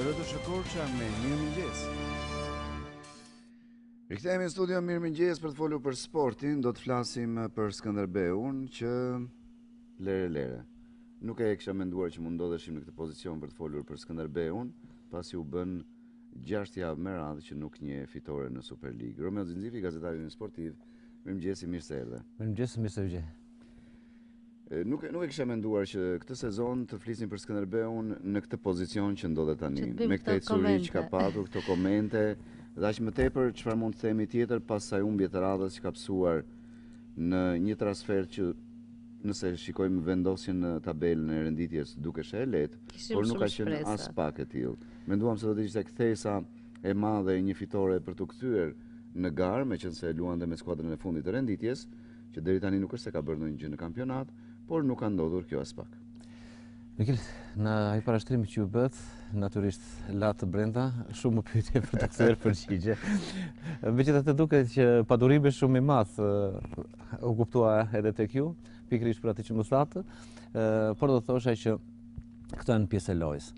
Rodo Shokorça me Mirëmëngjes. Rikthehemi në studio Mirëmëngjes për të folur për sportin. Do të flasim për Skënderbeun që lere. Nuk e kisha menduar që mund ndodheshim në këtë pozicion për të folur për Skënderbeun, pasi u bën 6 javë me radhë që nuk njeh fitore në Superligë. Romeo Zinxifi, gazetari sportiv. Mirëmëngjes, mirë se erdhe. Mirëmëngjes, mirë se vjen. Nuk e kisha menduar që këtë sezon të flisnim për Skënderbeun në këtë pozicion që ndodhet tani, me këtë ecuri që ka patur, këto komente, dhe aq më tepër çfarë mund të themi tjetër pas asaj humbje të radhës që ka psuar në një transfer që nëse shikojmë vendosjen në tabelën e renditjes dukesh e lehtë, por nuk ka qenë as pak e tillë. Menduam se do të ishte kthesa e madhe e një fitore për të kthyer në garë, meqense luante me skuadrën e fundit të renditjes, që deri tani nuk është se ka bërë ndonjë gjë në kampionat, por nuk ka ndodhur kjo as pak. Mikil, në ai parashtrimi që u bët, natyrisht latë brenda, shumë më pyetje për të kthyer përgjigje. Megjithatë duket që padurimi shumë i madh u kuptua edhe tek ju, pikërisht për atë që më thatë, por do thosha që këto janë pjesë e lojës.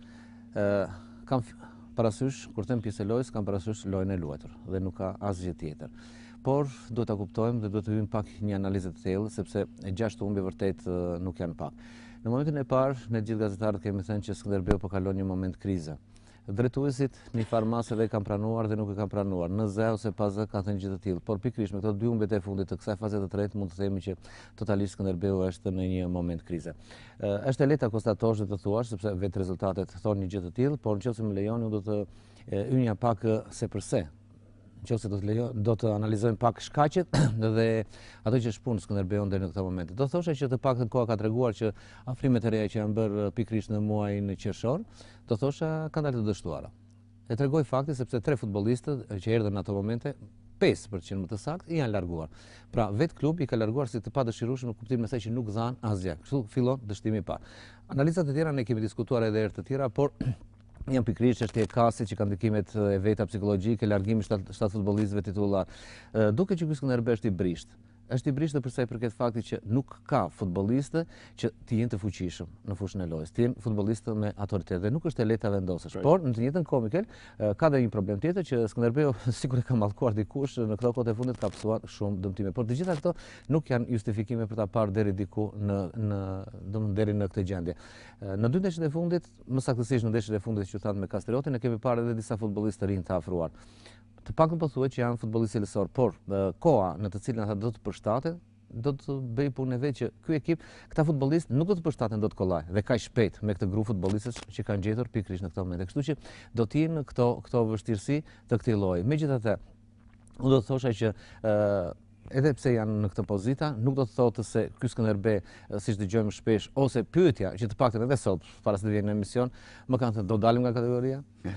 Kam parasysh, kur them pjesë e lojës, kam parasysh lojën e luajtur dhe nuk ka asgjë tjetër. Por duhet ta kuptojmë dhe duhet të hyjmë pak një analizë të thellë, sepse 6 humbje vërtet nuk janë pak. Në momentin e parë, ne gjithë gazetarët kemi thënë që Skënderbeu po kalon një moment krize. Drejtuesit në farmasë dhe kanë pranuar dhe nuk e kanë pranuar. Në zë ose pa zë kanë thënë gjë të tillë. Por pikërisht me këto 2 humbje të fundit të kësaj faze të tretë mund të themi që totalisht Skënderbeu është në një moment krize. Është e lehtë ta konstatosh dhe të thuash sepse vetë rezultatet thonë një gjë të tillë, por nëse më lejoni unë do të hynja pak sepërse. Nëse do të analizojmë pak shkaqet dhe ato që shpunë Skënderbeun deri në këtë moment. Do thosha që të paktën koha ka treguar që afrimet e reja që janë bërë pikërisht në muajin qershor, do thosha kanë dalë të dështuara. E tregoj fakti sepse 3 futbollistët që erdhën në ato momente, 5 për të qenë më të saktë, janë larguar. Pra vetë klubi i ka larguar si të padëshirueshëm në kuptimin e saj që nuk dhan asgjë. Kështu fillon dështimi i parë. Analizat e tjera ne kemi diskutuar edhe herë të tjera, por janë pikërisht çështje e kasit që kanë ndikimet e veta psikologjike, largimi 7 futbollistëve titullar. Duke që ky Skënderbeu është i brisht. Është i brisht për sa i përket faktit që nuk ka futbollistë që të jenë të fuqishëm në fushën e lojës, të jenë futbollistë me autoritet dhe nuk është e lehtë ta vendosësh. Por në të njëjtën kohë Mikel, ka edhe një problem tjetër që Skënderbeu sigurisht ka mallkuar dikush në këto kohë të fundit ka psuar shumë dëmtime. Por të gjitha këto nuk janë justifikime për ta parë deri diku deri në këtë gjendje. Në 2 ndeshjet e fundit, më saktësisht në ndeshjet e fundit që thanë me Kastriotin, ne kemi parë edhe disa futbollistë të rinj të afruar. Të paktën po thuhet që janë futbollistë cilësor, por koha në të cilën ata do të përshtaten do të bëj punë vetë që ky ekip, këta futbollistë nuk do të përshtaten dot kollaj dhe kaq shpejt me këtë grup futbollistësh që kanë gjetur pikërisht në këtë moment. Kështu që do të jenë këto vështirësi të këtij lloji. Megjithatë, unë do të thosha që edhe pse janë në këtë pozita, nuk do të thotë se ky Skënderbeu, siç dëgjojmë shpesh, ose pyetja që të paktën edhe sot para se të vjen në emision, më kanë thënë do dalim nga kategoria.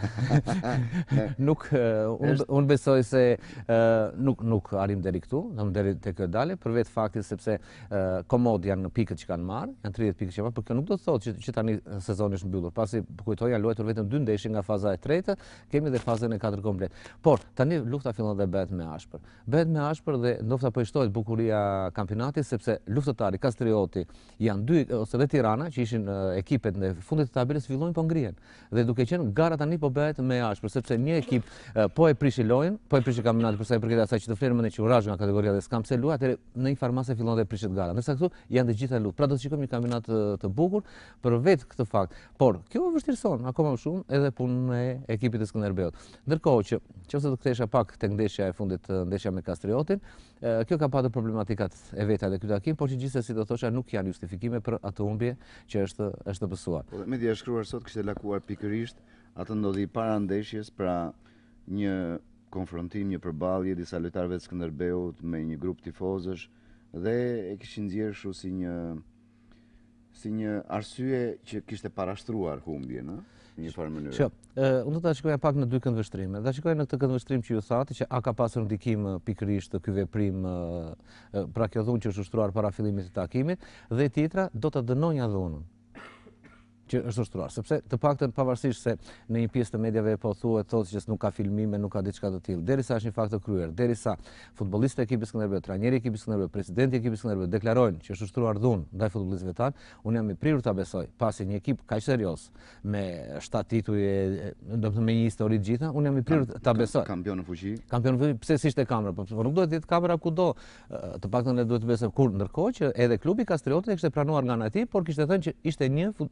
Nuk unë besoj se nuk arrim deri këtu, deri tek kjo dalje, për vetë faktin sepse komod janë në pikët që kanë marrë, janë 30 pikë që kanë marrë, por kjo nuk do të thotë që tani sezoni është mbyllur. Pasi kujtoj janë luajtur vetëm 2 ndeshje nga faza e tretë, kemi edhe fazën e 4 komplet. Por tani lufta fillon dhe bëhet më ashpër. Bëhet më ashpër dhe ndoshta po i shtohet bukuria kampionatit sepse luftëtari Kastrioti janë 2 ose dhe Tirana që ishin ekipet në fundit të tabelës fillojnë po ngrihen. Dhe duke qenë gara tani po bëhet më ashpër sepse një ekip po e prishi lojën, po e prishi kampionatin për sa i përket asaj që të flerë më ne që urazh nga kategoria dhe s'kam pse luaj, atëherë në një farmase fillon dhe prishet gara. Ndërsa këtu janë të gjitha luftë. Pra do të shikojmë një kampionat të bukur për vetë këtë fakt. Por kjo vështirëson akoma më shumë edhe punën e ekipit të Skënderbeut. Ndërkohë që nëse do të kthesha pak tek ndeshja e fundit, ndeshja me Kastriotin, kjo ka patur problematikat e veta dhe ky takim, por që gjithsesi do thosha nuk janë justifikime për atë humbje që është pësuar. Po media e shkruar sot kishte lakuar pikërisht atë ndodhi para ndeshjes, pra një konfrontim, një përballje disa lojtarëve të Skënderbeut me një grup tifozësh dhe e kishin nxjerrë kështu si një arsye që kishte parashtruar humbjen, ëh? Në një farë mënyrë. Unë do ta shikoja pak në 2 këndvështrime. Ta shikoja në këtë këndvështrim që ju thatë që a ka pasur ndikim pikërisht ky veprim, pra kjo dhunë që është ushtruar para fillimit të takimit, dhe tjetra do ta dënonja dhunën. që është ushtruar, sepse të paktën pavarësisht se në një pjesë të mediave po thuhet thotë që nuk ka filmime, nuk ka diçka të tillë, derisa është një fakt të kryer, derisa futbollistët e ekipit Skënderbeu, trajneri i ekipit Skënderbeu, presidenti i ekipit Skënderbeu deklarojnë që është ushtruar dhunë ndaj futbollistëve tanë, unë jam i prirur ta besoj, pasi një ekip kaq serioz me 7 tituj, domethënë me një histori të gjitha, unë jam i prirur ta besoj. Kampion në fuqi. Kampion në fuqi, pse si ishte kamera, po nuk duhet të jetë kamera kudo. Të paktën ne duhet të besojmë kur ndërkohë që edhe klubi Kastriotit e kishte planuar nga ana e tij, por kishte thënë që ishte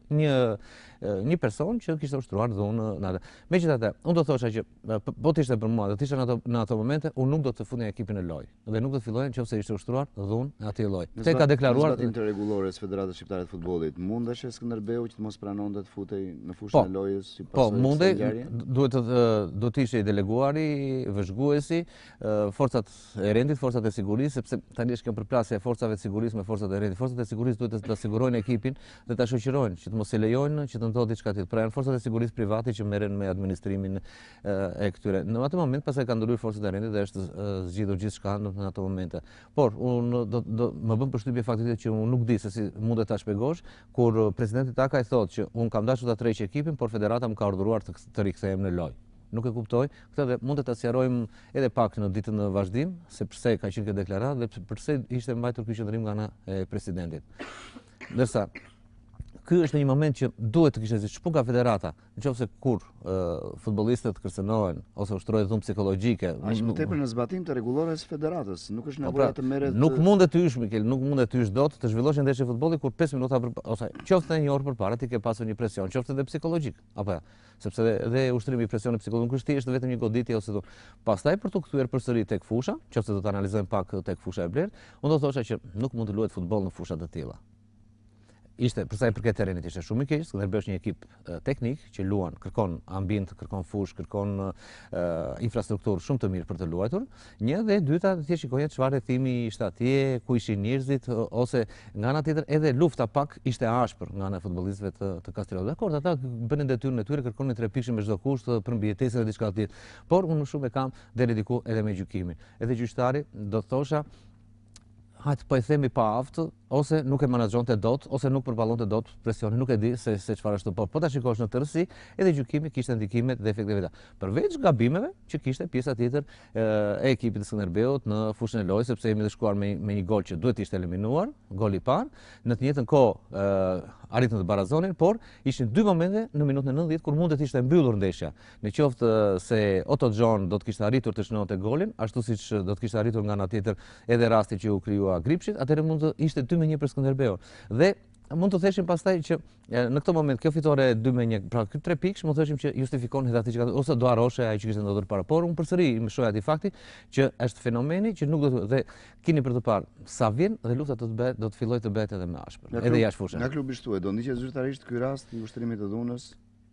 një person që kishte ushtruar dhunë në atë. Megjithatë, unë do thosha që po të ishte për mua, do të isha në ato momente, unë nuk do të futja ekipin në lojë dhe nuk do të filloja nëse ishte ushtruar dhunë në atë lloj. Këtë ka deklaruar zbatim të rregullores Federatës Shqiptare të Futbollit. Mundesh Skënderbeu që të mos pranonte të futej në fushën e lojës si po mundej, duhet të ishte i deleguari, vëzhguesi, forcat e rendit, forcat e sigurisë, sepse tani është kjo përplasje e forcave të sigurisë me forcat e rendit. Forcat e sigurisë duhet të sigurojnë ekipin dhe ta shoqërojnë që të mos e lejojnë që të ndodhë diçka tjetër. Pra janë forcat e sigurisë private që merren me administrimin e këtyre. Në atë moment pastaj kanë ndërhyrë forcat e rendit dhe është zgjidhur gjithçka në ato momente. Por unë do më bën përshtypje fakti që unë nuk di se si mundet ta shpjegosh kur presidenti Takaj thotë që unë kam dashur ta tërheq ekipin, por federata më ka urdhëruar të rikthehem në lojë. Nuk e kuptoj, këtë dhe mund të ta sqarojmë edhe pak në ditën në vazhdim, se pse ka qenë kjo deklaratë dhe pse ishte mbajtur ky qendrim nga ana e presidentit. Ndërsa ky është një moment që duhet të kishte si shpunga federata, nëse kur futbollistët kërcënohen ose ushtrohet dhunë psikologjike. Është më tepër në zbatim të rregullores federatës, nuk është nevoja të merret. Nuk mundet të hysh Mikel, nuk mundet të hysh dot të zhvillosh ndeshje futbolli kur 5 minuta ose qoftë një orë përpara ti ke pasur një presion, qoftë edhe psikologjik, apo ja. Sepse edhe ushtrimi i presionit psikologjik nuk është thjesht vetëm një goditje ose pastaj për të kthyer përsëri tek fusha, qoftë do të analizojmë pak tek fusha e blerë, unë do thosha që nuk mund të luhet futboll në fusha të tilla. Ishte, për sa i përket terrenit, ishte shumë i keq. Skënderbeu është një ekip teknik që luan, kërkon ambient, kërkon fushë, kërkon infrastrukturë shumë të mirë për të luajtur. Një dhe dyta, ti shikoje çfarë rrethimi ishte atje, ku ishin njerëzit, ose nga ana tjetër edhe lufta pak ishte ashpër nga ana e futbollistëve të Kastriotit. Dakor, ata bënin detyrën e tyre, kërkonin 3 pikë me çdo kusht për mbijetesën e diçka tjetër. Por unë shumë e kam deri diku edhe me gjykimin. Edhe gjyqtari do thosha hajtë po e themi pa aftë, ose nuk e menaxhonte dot, ose nuk përballonte dot presionin, nuk e di se çfarë është, po ta shikosh në tërësi, edhe gjykimi kishte ndikimet dhe efektet veta. Përveç gabimeve që kishte pjesa tjetër e ekipit të Skënderbeut në fushën e lojës, sepse jemi të shkuar me një gol që duhet të ishte eliminuar, gol i parë, në të njëjtën kohë arritën të barazonin, por ishin 2 momente në minutën e 90 kur mundet ishte mbyllur ndeshja. Në qoftë se Otto John do të kishte arritur të shënonte golin, ashtu siç do të kishte arritur nga ana tjetër edhe rasti që u krijua Gripshit, atëherë mund të ishte 2-1 për Skënderbeun. Dhe mund të theshim pastaj që në këtë moment kjo fitore 2-1, pra këto 3 pikë, mund të theshim që justifikon edhe atë që ose do harroshe ai që kishte ndodhur para. Por unë përsëri më shoh atë fakti që është fenomeni që nuk do të dhe keni për të parë sa vjen dhe lufta do të fillojë të bëhet edhe më ashpër, edhe jashtë fushës. Nga klubi shtuaj, do ndiqet zyrtarisht ky rast i ushtrimit të dhunës?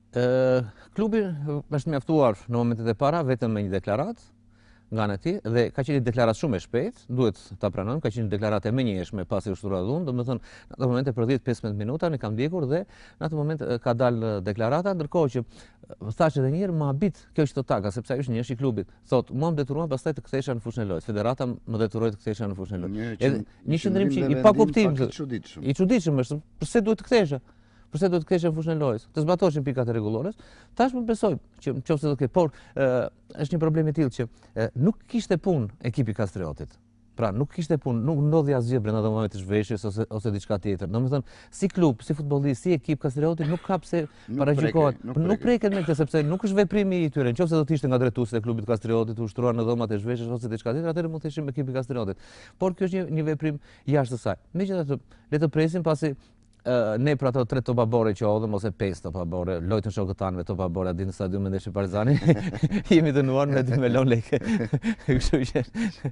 Klubi është mjaftuar në momentet e para vetëm me një deklaratë nga ana e tij dhe ka qenë një deklaratë shumë e shpejtë, duhet ta pranojmë, ka qenë një deklaratë e menjëhershme pasi ushtruar dhunë, domethënë në atë moment për 10-15 minuta ne kam ndjekur dhe në atë moment ka dalë deklarata, ndërkohë që thash edhe një herë më habit kjo Qitotaka, sepse ai është një i klubit. Thotë, mua më detyruan pastaj të kthehesha në fushën e lojës. Federata më detyroi të kthehesha në fushën e lojës. Edhe një qendrim që i pakuptim, i çuditshëm është, pse duhet të kthehesha? Përse do të ktheheshin në fushën e lojës, të zbatoheshin pikat e rregullores. Tash më besoj që nëse do të ketë, por është një problem i tillë që nuk kishte punë ekipi Kastriotit. Pra nuk kishte punë, nuk ndodhi asgjë brenda atë momentit zhveshjes ose diçka tjetër. Domethënë, si klub, si futbollist, si ekip Kastrioti nuk ka pse paragjykohet. Nuk preket me këtë sepse nuk është veprimi i tyre. Nëse do të ishte nga drejtuesit e klubit Kastriotit ushtruar në dhomat e zhveshjes ose diçka tjetër, atëherë mund të thëshim ekipi Kastriotit. Por kjo është një veprim jashtë saj. Megjithatë, le të presim pasi ne për ato 3 topabore që hodhëm, ose 5 topabore, lojtën shokët tanë me topabore, ditë në stadium me ndeshje Partizani, jemi dënuar me 2 milion lekë. Kështu që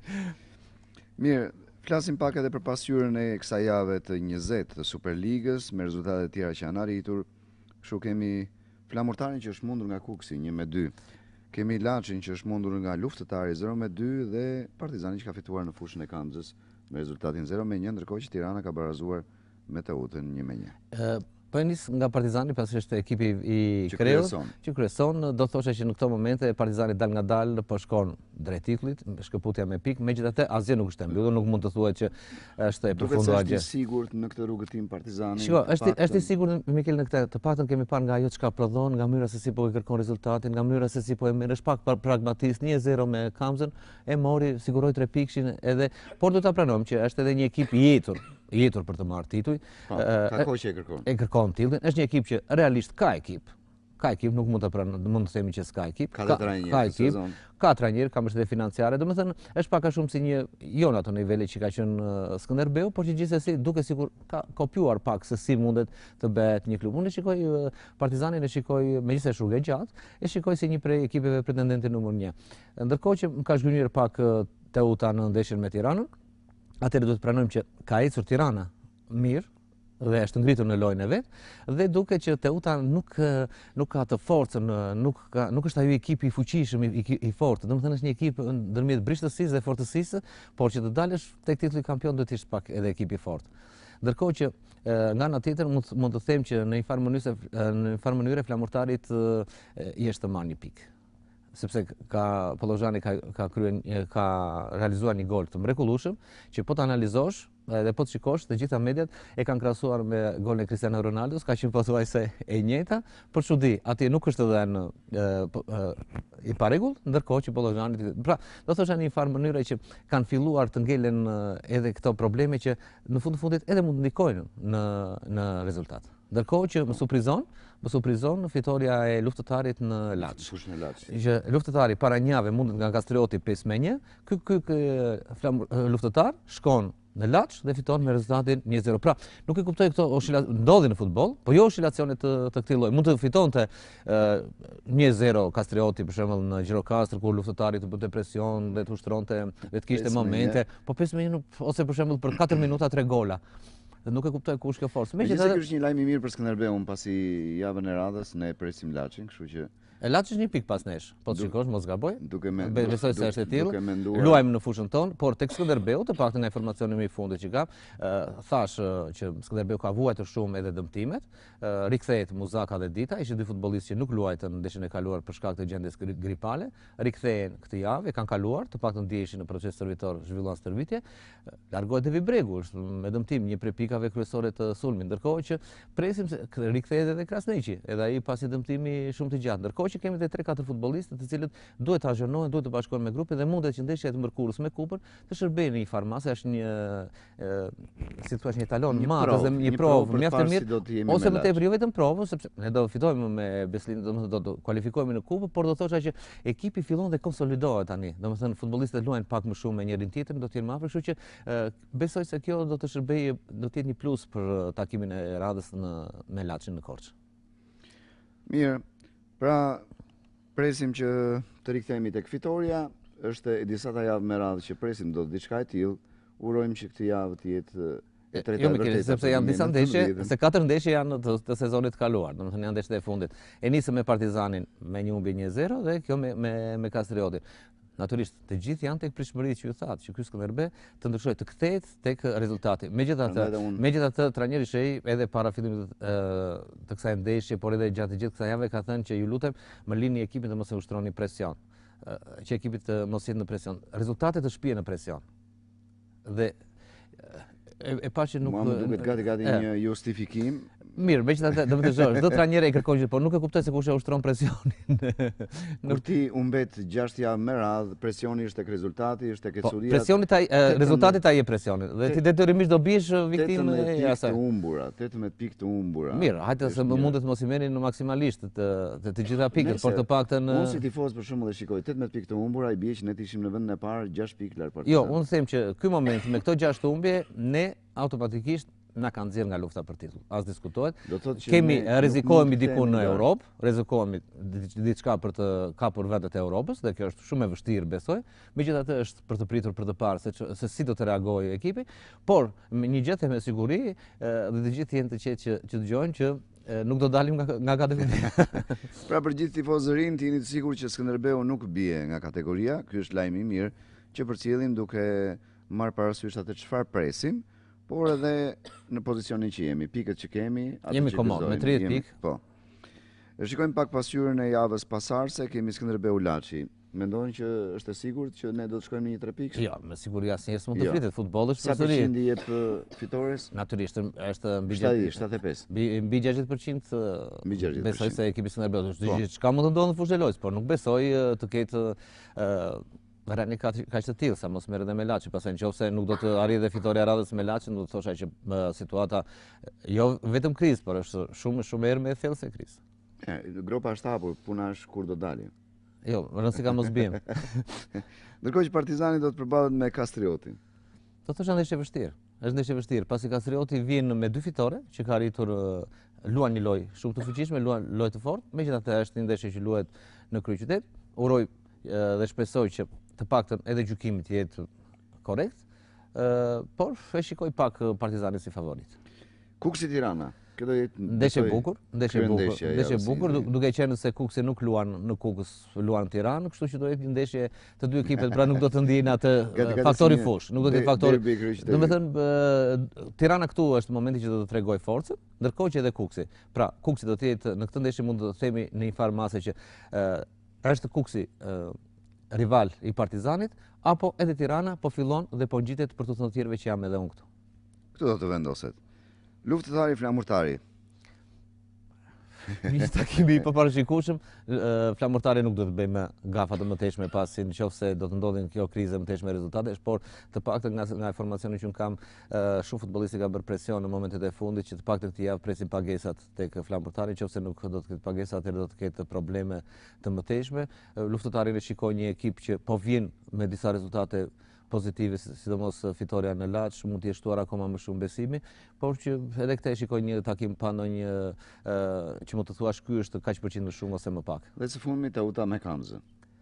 mirë, flasim pak edhe për pasqyrën e kësaj jave të 20 të Superligës, me rezultate të tjera që janë arritur. Kështu kemi Flamurtarin që është mundur nga Kuksi 1-2. Kemi Laçin që është mundur nga Luftëtari 0-2 dhe Partizani që ka fituar në fushën e Kamzës me rezultatin 0-1, ndërkohë që Tirana ka barazuar me Teutën 1-1. Po e nis nga Partizani, pasi është ekipi i Kreut, që kryeson, do thoshe që në këto momente Partizani dal nga dal, po shkon drejt titullit, shkëputja me pikë, megjithatë asgjë nuk është e mbyllur, nuk mund të thuhet që është e përfunduar gjë. Duket se është i sigurt në këtë rrugëtim Partizani. Shiko, është i sigurt Mikel në këtë, të paktën kemi parë nga ajo çka prodhon, nga mënyra se si po i kërkon rezultatin, nga mënyra se si po e merr, është pak pragmatist, 1-0 me Kamzën, e mori, siguroi 3 pikshin edhe, por do ta pranojmë që është edhe një ekip i jetur për të marrë titull. Ka kohë që e kërkon. E kërkon titullin. Është një ekip që realisht ka ekip. Ka ekip, nuk mund të themi që s'ka ekip. Ka ekip, ka trajner, ka mbështetje financiare. Domethënë është pak a shumë si një jo në ato nivele që ka qenë Skënderbeu, por që gjithsesi duke sikur ka kopjuar pak se si mundet të bëhet një klub. Unë e shikoj Partizanin, e shikoj megjithëse është rrugë gjatë, e shikoj si një prej ekipeve pretendente numër 1. Ndërkohë që më ka zgjynjur pak Teuta në ndeshjen me Tiranën. Atëherë duhet të pranojmë që ka ecur Tirana mirë dhe është ngritur në lojën e vet, dhe duket që Teuta nuk ka të forcën, nuk është ai ekipi i fuqishëm i fortë. Domethënë është një ekip ndërmjet brishtësisë dhe fortësisë, por që të dalësh tek titulli kampion duhet të ish pak edhe ekip i fortë. Ndërkohë që nga ana tjetër mund të them që në një farë mënyrë flamurtarit i është të marrë një pikë. Sepse Pollozhani ka realizuar një gol të mrekullueshëm, që po të analizosh dhe po të shikosh, të gjitha mediat e kanë krahasuar me golin e Cristiano Ronaldos, ka qenë pothuajse e njëjta, por çudi, atje nuk është dhënë i paregull, ndërkohë që Pollozhani, pra, do thosha në një farë mënyrë që kanë filluar të ngelen edhe këto probleme që në fundit edhe mund të ndikojnë në rezultat. Ndërkohë që më surprizon fitoria e Luftëtarit në Laç. Që Luftëtari para një javë mundet nga Kastrioti 5-1, ky Luftëtar shkon në Laç dhe fiton me rezultatin 1-0. Pra, nuk e kuptoj këto ndodhin në futboll, po jo oscilacione të këtij lloji. Mund të fitonte 1-0 Kastrioti për shembull në Gjirokastër, kur Luftëtari të bënte presion dhe të ushtronte dhe të kishte momente, po 5-1 ose për shembull për 4 minuta 3 gola. Nuk e kuptoj ku është kjo forcë. Megjithatë ky është një lajm i mirë për Skënderbeun pasi javën e radhës ne presim Laçin, kështu që Laçi është një pikë pas nesh. Po të shikosh, mos gaboj. Besoj se është e tillë. Luajmë Luajmë në fushën tonë, por tek Skënderbeu, të paktën nga informacioni më i fundit që kam, thash që Skënderbeu ka vuajtur shumë edhe dëmtimet. Rikthehet Muzaka dhe Dita, ishin dy futbollistë që nuk luajtën në ndeshjen e kaluar për shkak të gjendjes gripale. Rikthehen këtë javë, kanë kaluar, të paktën ndiheshin në proces stërvitor, zhvilluan stërvitje. Largohet Devi Bregu, është me dëmtim një prej pikave kryesore të sulmit, ndërkohë që presim se rikthehet edhe Krasniqi, edhe ai pasi dëmtimi shumë të gjatë. Ndërkohë që kemi edhe 3-4 futbollistë të cilët duhet të azhërnohen, duhet të bashkohen me grupin dhe mundet që ndeshja e Mërkurës me Kupën të shërbejë në një farmasë, është një si thua një talon matës dhe një provë mjaft e mirë, ose më tepër jo vetëm provë, sepse ne do fitojmë me Beslin, domethënë do të kualifikohemi në Kupë, por do thosha që ekipi fillon dhe konsolidohet tani. Domethënë futbollistët luajnë pak më shumë me njërin tjetrin, do të jenë më afër, kështu që besoj se kjo do të shërbejë, do të jetë një plus për takimin e radhës me Laçin në Korçë. Mirë. Pra, presim që të rikthehemi tek fitoria, është e disa javë me radhë që presim do të diçka e tillë, urojmë që këtë javë të jetë e treta e vërtetë. Sepse janë disa ndeshje, se 4 ndeshje janë të sezonit të kaluar, domethënë janë ndeshjet e fundit. E nisëm me Partizanin me një humbje 1-0 dhe kjo me Kastriotin. Natyrisht, të gjithë janë tek pritshmëritë që ju thatë, që ky Skënderbeu të ndryshojë, të kthehet tek rezultati. Megjithatë, trajneri Shej edhe para fillimit të kësaj ndeshje, por edhe gjatë gjithë kësaj jave ka thënë që ju lutem më lini ekipin të mos e ushtroni presion. Që ekipit të mos jetë në presion. Rezultatet të shpihen në presion. Dhe e pa që nuk më duket gati një justifikim. Mirë, megjithatë, do të thosh, çdo trajner e kërkon gjithë, por nuk e kuptoj se kush e ushtron presionin. Kur ti humbet 6 javë me radhë, presioni është tek rezultati, është tek ecuria. Rezultati ta jep presionin. Dhe ti detyrimisht do biesh viktimë e asaj. 18 pikë të humbura. Mirë, hajde se mundet mos i merrin maksimalisht të gjitha pikët, por të paktën unë si tifoz për shembull e shikoj 18 pikë të humbura, i bie që ne ishim në vendin e parë 6 pikë larg Partizanit. Jo, unë them që ky moment me këto 6 humbje ne automatikisht na kanë nxjerr nga lufta për titull. As diskutohet. Kemi rrezikohemi diku në Europë, rrezikohemi diçka për të kapur vendet e Europës dhe kjo është shumë e vështirë besoj. Megjithatë është për të pritur për të parë se si do të reagojë ekipi, por një gjë them me siguri dhe të gjithë janë të qetë që dëgjojnë që nuk do dalim nga kategoria. Pra për gjithë tifozërinë jeni të sigurt që Skënderbeu nuk bie nga kategoria. Ky është lajm i mirë që përcjellim duke marrë parasysh atë çfarë presim. por edhe në pozicionin që jemi, pikët që kemi, jemi komod, me 30 pikë. Po. Shikojmë pak pasqyrën e javës pasardhëse, kemi Skënderbeu Laçi. Mendojnë që është e sigurt që ne do të shkojmë në një 3 pikë? Jo, me siguri asnjëherë s'mund të fritet futbolli Sa përqind i jep fitores? Natyrisht është mbi 75. Mbi 60%. Mbi 60%. Besoj se ekipi Skënderbeu çka mund të ndodhë në fushë e lojës, por nuk besoj të ketë rani kaq të tillë sa mos merret me Laçi, pastaj nëse nuk do të arrijë dhe fitoria e radhës me Laçin, do të thosha që situata jo vetëm krizë, por është shumë erë me thellë se krizë. Gropa është hapur, puna është kur do dalim. Jo, rëndësi ka mos biem. Ndërkohë që Partizani do të përballet me Kastriotin. Do të thoshë ndeshje e vështirë. Është ndeshje e vështirë, pasi Kastrioti vjen me 2 fitore, që ka arritur luan një lojë shumë të fuqishme, luan lojë të fortë, megjithatë është një ndeshje që luhet në kryeqytet. Uroj dhe shpresoj që të paktën edhe gjykimi të jetë korrekt, por e shikoj pak Partizanin si favorit. Kuksi Tirana. Kjo do jetë ndeshje e bukur, duke qenë se Kuksi nuk luan në Kukës, luan në Tiranë, kështu që do jetë një ndeshje të dy ekipet, pra nuk do të ndiejnë atë faktori fush, nuk do të jetë faktori. Domethënë Tirana këtu është momenti që do të tregoj forcën, ndërkohë që edhe Kuksi. Pra Kuksi do të jetë në këtë ndeshje, mund të themi në një farë mase që është Kuksi rival i Partizanit, apo edhe Tirana po fillon dhe po ngjitet për të thënë të tjerëve që jam edhe unë këtu. Këtu do të vendoset. Luftëtari Flamurtari. Një takimi i paparashikueshëm, Flamurtari nuk do të bëjmë gafa të mëtejshme pasi nëse do të ndodhin kjo krizë mëtejshme rezultatesh, por të paktën nga informacioni që unë kam, shumë futbollistë ka bërë presion në momentet e fundit që të paktën këtë javë presin pagesat tek Flamurtari, nëse nuk do të ketë pagesat, atëherë do të ketë probleme të mëtejshme. Luftëtari e shikoj një ekip që po vjen me disa rezultate pozitive, sidomos fitoria në Laç, mund të jeshtuar akoma më shumë besimi, por që edhe këtë shikoj një takim pa ndonjë që mund të thuash ky është kaq përqind më shumë ose më pak. Dhe së fundmi Teuta me Kamzën.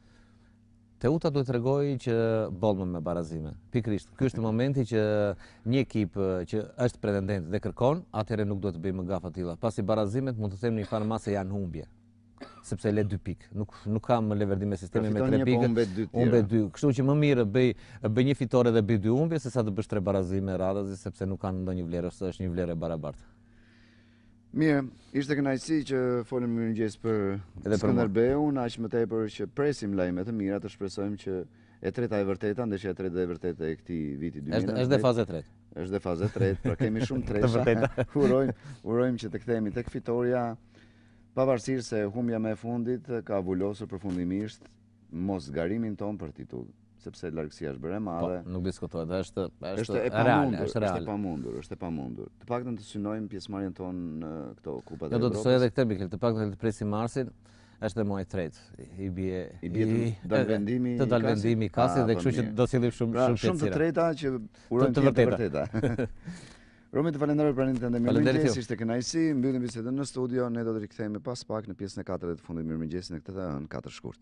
Teuta duhet tregoj që bollmë me barazime. Pikërisht, ky është momenti që një ekip që është pretendent dhe kërkon, atëherë nuk duhet të bëjmë gafa të tilla. Pasi barazimet mund të them në një farë masë janë humbje. Sepse le 2 pikë. Nuk kam leverdim me sistemin me 3 pikë. Humbe 2. Kështu që më mirë bëj një fitore dhe bëj 2 humbje sesa të bësh 3 barazime radhazi, sepse nuk kanë ndonjë vlerë, ose është një vlerë e barabartë. Mirë, ishte kënaqësi që folëm mirëmëngjes për Skënderbeun, aq më tepër që presim lajme të mira, të shpresojmë që e treta e vërteta, ndeshja e tretë dhe e vërtetë e këtij viti 2019. Është dhe faza e tretë. Është dhe faza e tretë, pra kemi shumë tresha. Urojmë që të kthehemi tek fitoria. Pavarësisht se humbja më e fundit ka avulosur përfundimisht mos garimin ton për titull, sepse largësia është bërë e madhe. Po, nuk diskutohet, është reale, është e pamundur. Të paktën të synojmë pjesëmarrjen tonë në këto kupat e Evropës. Do të thojë edhe këtë Mikel, të paktën të presim marsin, është dhe muaji i tretë. I bie dalvendimi i Kasit dhe kështu që do sillim shumë shumë të treta që urojmë të vërteta. Romi, të falenderoj për pranimin tënd. Mirëmëngjes, ishte kënaqësi. Mbyllim bisedën në studio. Ne do të rikthehemi pas pak në pjesën e 4 të fundit të mirëmëngjesit në këtë ën 4 shkurt.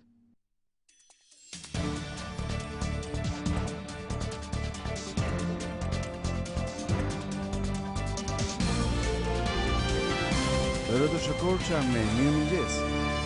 Rëdo Shokorça me mirëmëngjes.